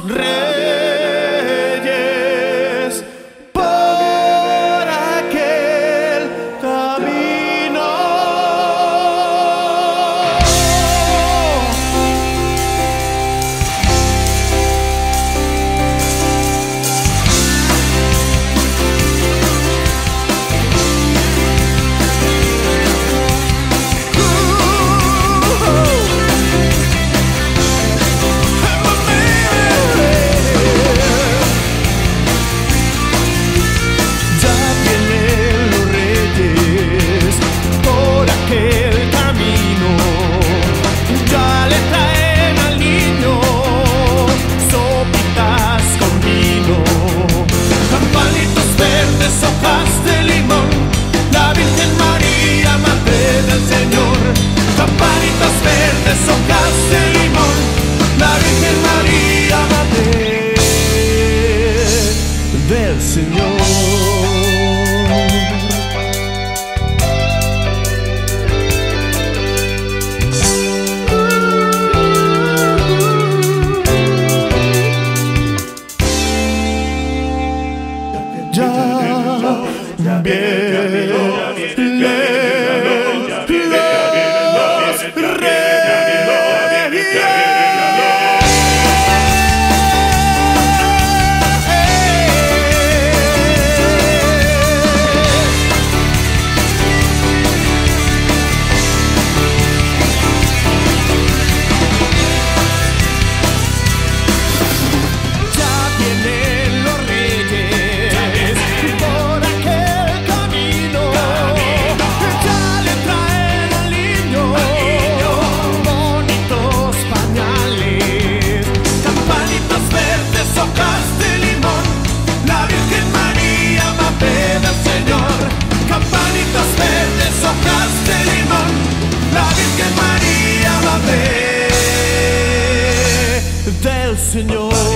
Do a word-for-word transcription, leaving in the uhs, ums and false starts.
reyes por aquel camino. Hojas de limón, la Virgen María, Madre del Señor. Campanitas verdes, hojas de limón, la Virgen María, Madre del Señor. Ya vienen los reyes. Hojas de limón, la Virgen María, Madre del Señor.